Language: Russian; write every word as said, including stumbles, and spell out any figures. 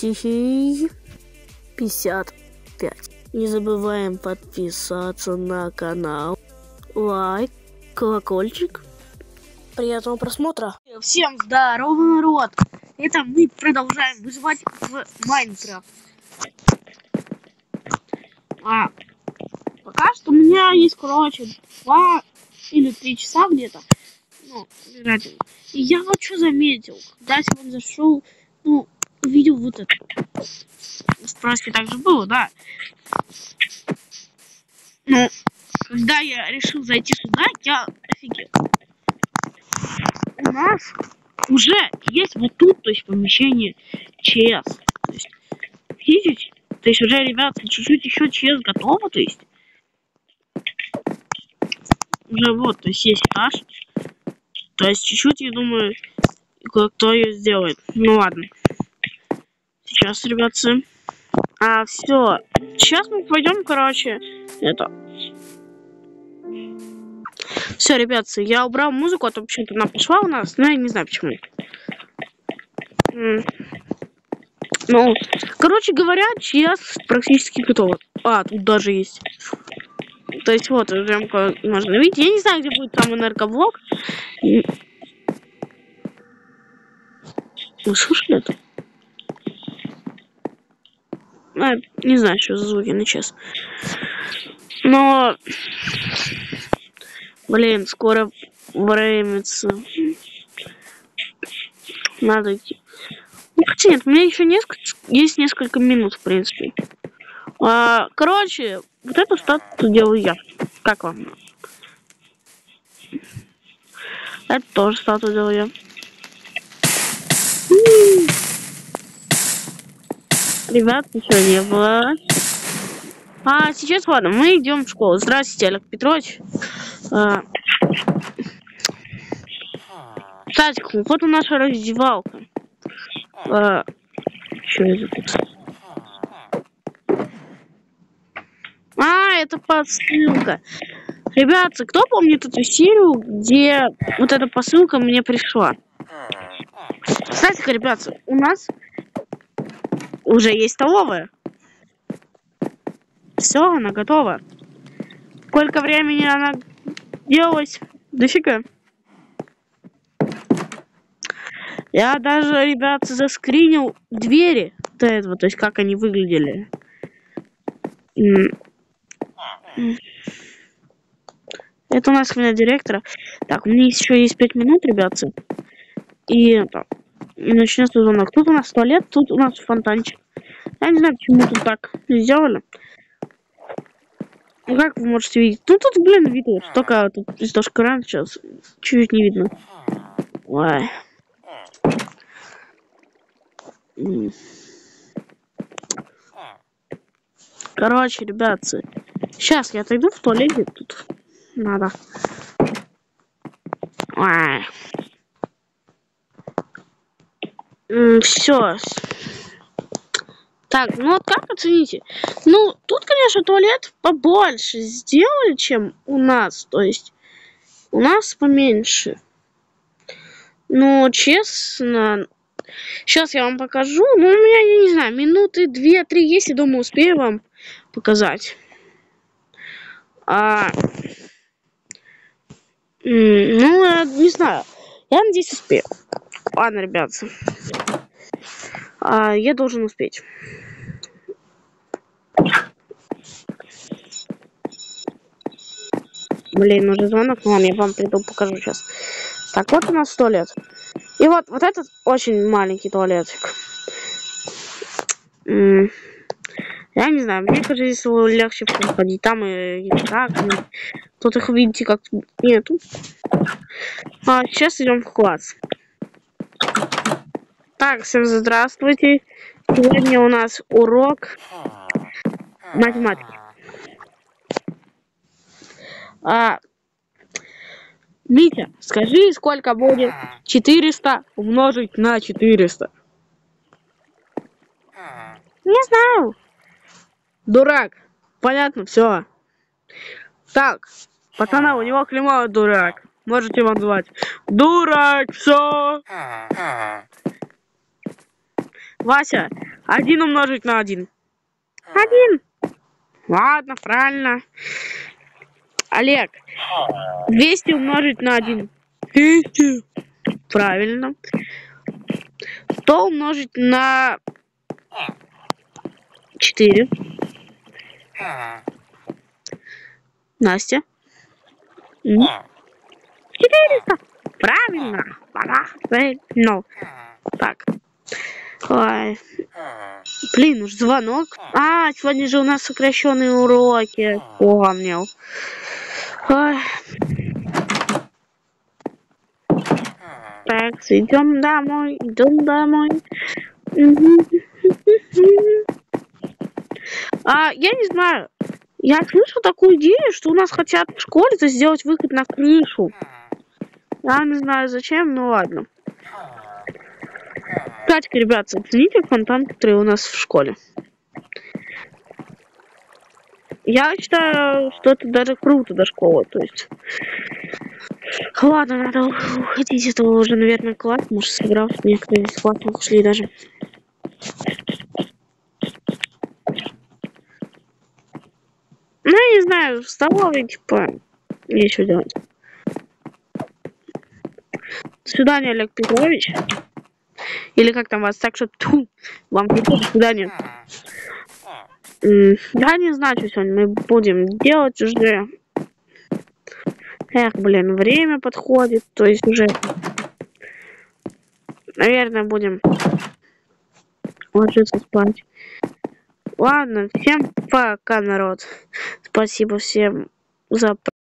Тихий пятьдесят пять. Не забываем подписаться на канал, лайк, колокольчик. Приятного просмотра. Всем здорово, народ. Это мы продолжаем выживать в Майнкрафт. А, пока что у меня есть, короче, два или три часа где-то. Ну, и я вот что заметил, когда сегодня зашел, ну, увидел вот это. В спроске также было, да. Ну, когда я решил зайти сюда, я офигел. У нас уже есть вот тут, то есть помещение ЧС. То есть, видите? То есть уже, ребята, чуть-чуть еще ЧС готово, то есть. Уже вот, то есть есть этаж. То есть чуть-чуть, я думаю, кто ее сделает. Ну ладно. Сейчас, ребятцы. А, все. Сейчас мы пойдем, короче, это. Все, ребятцы, я убрал музыку, а то почему-то она пошла у нас, но я не знаю почему. Ну, короче говоря, сейчас практически готово. А, тут даже есть. То есть вот, прям можно видеть. Я не знаю, где будет там энергоблок. Вы слышали это? А, не знаю, что за звуки на час. Но... Блин, скоро времется. Надо идти. Ну, хотя нет, у меня еще несколько, есть несколько минут, в принципе. А, короче, вот эту статую делаю я. Как вам? Это тоже статую делаю я. Ребят, ничего не было. А сейчас, ладно, мы идем в школу. Здравствуйте, Олег Петрович. А... Кстати, вот у наша раздевалка. А... Что это тут? А, это посылка. Ребята, кто помнит эту серию, где вот эта посылка мне пришла? Кстати, ребята, у нас уже есть столовая. Все, она готова. Сколько времени она делалась? Дофига. Я даже, ребята, заскринил двери до этого, то есть как они выглядели. Это у нас смена директора. Так, у меня еще есть пять минут, ребята. И это. И начнется звонок. Тут у нас туалет, тут у нас фонтанчик. Я не знаю, почему тут так сделали. Ну, как вы можете видеть? Ну, тут, блин, видно. Только тут из-за экрана сейчас чуть-чуть не видно. Ой. Короче, ребятцы. Сейчас я отойду в туалете. Тут надо. Ой. Все. Так, ну вот как оцените? Ну, тут, конечно, туалет побольше сделали, чем у нас. То есть, у нас поменьше. Но, честно, сейчас я вам покажу. Ну, у меня, я не знаю, минуты две-три есть, я думаю, успею вам показать. А... Ну, я не знаю. Я надеюсь, успею. Ладно, ребят. А, я должен успеть. Блин, уже звонок. Ладно, я вам приду, покажу сейчас. Так, вот у нас туалет. И вот, вот этот очень маленький туалетик. М-м я не знаю, мне кажется, здесь легче входить. Там и, и так. И... Тут их, видите, как нету. А сейчас идем в класс. Так, всем здравствуйте. Сегодня у нас урок математики. А, Митя, скажи, сколько будет четыреста умножить на четыреста? Не знаю. Дурак. Понятно, все. Так, пацана, у него клеймо дурак. Можете его назвать. Дурак, все. Вася, Один умножить на один. Один. Ладно, правильно. Олег. двести умножить на один. двести. Правильно. сто умножить на четыре. Настя. четыреста. Правильно. Правильно. Так. Ой. Блин, уж звонок. А, сегодня же у нас сокращенные уроки. Помнил. Ой. Так, идем домой, идем домой. А, я не знаю. Я слышал такую идею, что у нас хотят в школе-то сделать выход на крышу. Я не знаю зачем, но ладно. Кстати, ребят, оцените фонтан, который у нас в школе. Я считаю, что это даже круто до школы, то есть. Ладно, надо уходить, это уже, наверное, класс, может, сыграл, некоторые из классных ушли даже. Ну, я не знаю, в столовой, типа, нечего делать. До свидания, Олег Петрович. Или как там вас, так что тьфу, вам до свидания. Я не знаю, что сегодня мы будем делать уже. Эх, блин, время подходит, то есть уже, наверное, будем ложиться спать. Ладно, всем пока, народ. Спасибо всем за